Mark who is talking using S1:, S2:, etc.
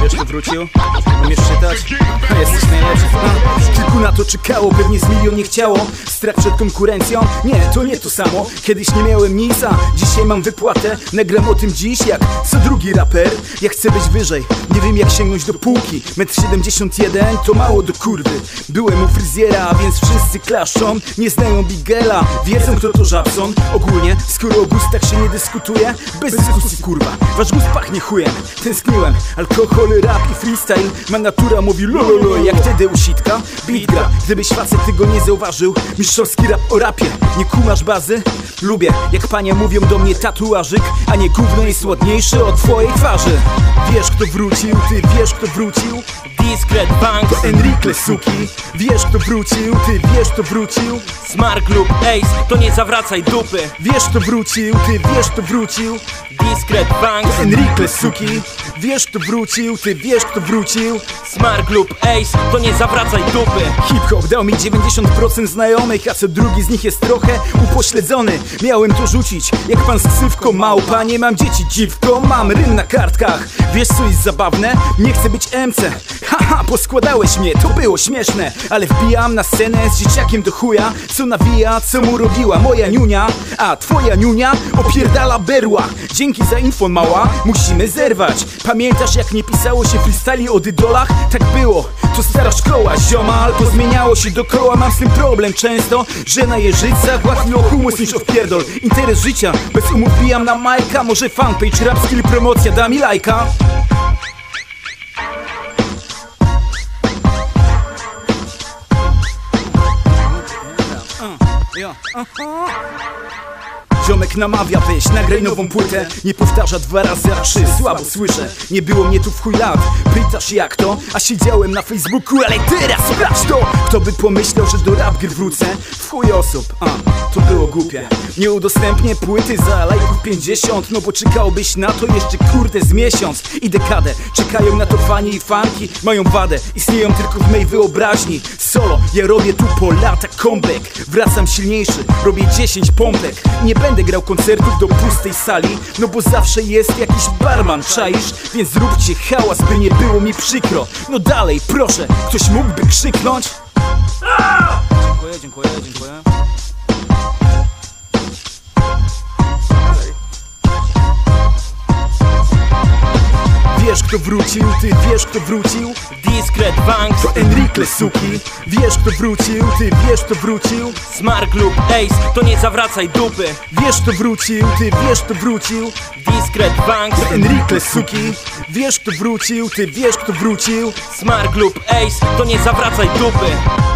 S1: Wiesz, kto wrócił? Umiesz czytać? Jesteś najlepszy. Kilku na to czekało, pewnie z milion nie chciało. Strach przed konkurencją? Nie, to nie to samo. Kiedyś nie miałem nic, a dzisiaj mam wypłatę. Nagram o tym dziś jak co drugi raper. Ja chcę być wyżej, nie wiem jak sięgnąć do półki. 1,71 m to mało do kurwy. Byłem u fryzjera, więc wszyscy klaszczą. Nie znają Bigela, wiedzą kto to Żabson. Ogólnie, skoro o gustach się nie dyskutuje, bez dyskusji kurwa, wasz gust pachnie chujem. Tęskniłem, alkohol, rap i freestyle. Ma natura mówi lololo, jak wtedy u sitka. Beat gra, gdybyś facet tego nie zauważył. Mistrzowski rap o rapie, nie kumasz bazy? Lubię, jak panie mówią do mnie tatuażyk, a nie gówno jest ładniejszy od twojej twarzy. Wiesz kto wrócił, ty wiesz kto wrócił?
S2: Discret Bank,
S1: to Enrique Suki. Wiesz kto wrócił, ty wiesz kto wrócił?
S2: Smart lub Ace, to nie zawracaj dupy.
S1: Wiesz kto wrócił, ty wiesz kto wrócił?
S2: Discret Bank,
S1: to Enrique Suki. Wiesz kto wrócił, ty wiesz kto wrócił?
S2: Smart lub Ace, to nie zawracaj dupy.
S1: Hip-hop dał mi 90% znajomych, a co drugi z nich jest trochę upośledzony. Miałem to rzucić, jak pan z ksywką małpa. Nie mam dzieci, dziwko, mam rym na kartkach. Wiesz co jest zabawne? Nie chcę być MC. Haha, poskładałeś mnie, to było śmieszne. Ale wbijam na scenę z dzieciakiem do chuja. Co nawija, co mu robiła moja niunia. A twoja niunia opierdala berła. Dzięki za info mała, musimy zerwać. Pamiętasz jak nie pisało się freestyli o idolach? Tak było, to stara szkoła ziomal. To zmieniało się dookoła, mam z tym problem często. Że na jeżycach łatwiej o humus niż o wpierdol. Interes życia, bez umów bijam na majka. Może fanpage, rap skill, promocja, da mi lajka. Ziomek namawia, weź, nagraj nową płytę. Nie powtarza 2 razy, a 3, słabo słyszę. Nie było mnie tu w chuj lat, pytasz jak to? A siedziałem na Facebooku, ale teraz sprawdź to! Kto by pomyślał, że do rap gry wrócę? W chuj osób, to było głupie. Nie udostępnię płyty za lajków 50. No bo czekałbyś na to jeszcze kurde z miesiąc i dekadę. Czekają na to fani i fanki, mają wadę. Istnieją tylko w mej wyobraźni. Solo, ja robię tu po lata comeback. Wracam silniejszy, robię 10 pompek. Nie będę grał koncertów do pustej sali, no bo zawsze jest jakiś barman, czaisz? Więc zróbcie hałas, by nie było mi przykro. No dalej, proszę, ktoś mógłby krzyknąć? Dziękuję, dziękuję, dziękuję. Wiesz kto wrócił, ty wiesz kto wrócił?
S2: Discret Bank,
S1: to Enrique Suki. Wiesz kto wrócił, ty wiesz kto wrócił?
S2: Smart lub Ace, to nie zawracaj dupy.
S1: Wiesz kto wrócił, ty wiesz kto wrócił?
S2: Discret Bank,
S1: to Enrique Suki. Wiesz kto wrócił, ty wiesz kto wrócił?
S2: Smart lub Ace, to nie zawracaj dupy.